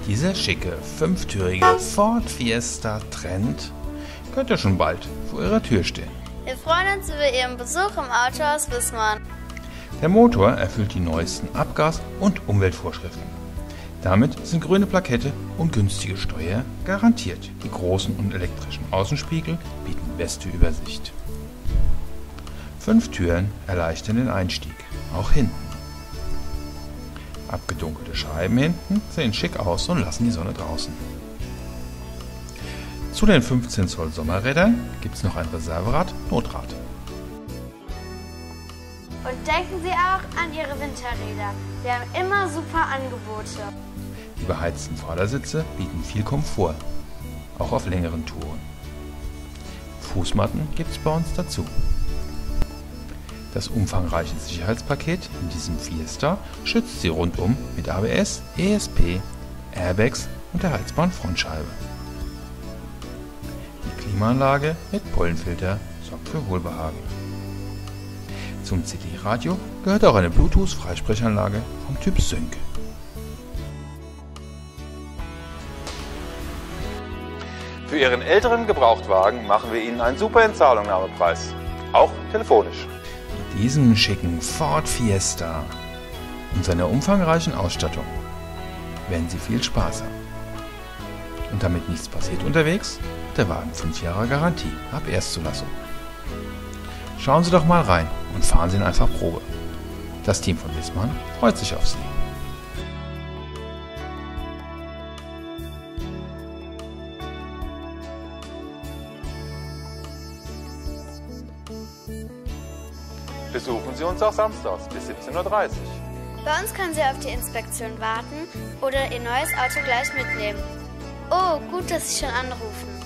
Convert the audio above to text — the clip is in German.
Dieser schicke, fünftürige Ford Fiesta Trend könnte schon bald vor Ihrer Tür stehen. Wir freuen uns über Ihren Besuch im Autohaus Wismar. Der Motor erfüllt die neuesten Abgas- und Umweltvorschriften. Damit sind grüne Plakette und günstige Steuer garantiert. Die großen und elektrischen Außenspiegel bieten beste Übersicht. 5 Türen erleichtern den Einstieg, auch hinten. Abgedunkelte Scheiben hinten sehen schick aus und lassen die Sonne draußen. Zu den 15 Zoll Sommerrädern gibt es noch ein Reserverad-Notrad. Und denken Sie auch an Ihre Winterräder. Wir haben immer super Angebote. Die beheizten Vordersitze bieten viel Komfort, auch auf längeren Touren. Fußmatten gibt es bei uns dazu. Das umfangreiche Sicherheitspaket in diesem Fiesta schützt Sie rundum mit ABS, ESP, Airbags und der heizbaren Frontscheibe. Die Klimaanlage mit Pollenfilter sorgt für Wohlbehagen. Zum CD-Radio gehört auch eine Bluetooth-Freisprechanlage vom Typ Sync. Für Ihren älteren Gebrauchtwagen machen wir Ihnen einen super Entzahlungnahmepreis, auch telefonisch. Mit diesem schicken Ford Fiesta und seiner umfangreichen Ausstattung werden Sie viel Spaß haben. Und damit nichts passiert unterwegs, hat der Wagen 5 Jahre Garantie ab Erstzulassung. Schauen Sie doch mal rein und fahren Sie ihn einfach Probe. Das Team von Wismar freut sich auf Sie. Besuchen Sie uns auch samstags bis 17:30 Uhr. Bei uns können Sie auf die Inspektion warten oder Ihr neues Auto gleich mitnehmen. Oh, gut, dass Sie schon anrufen.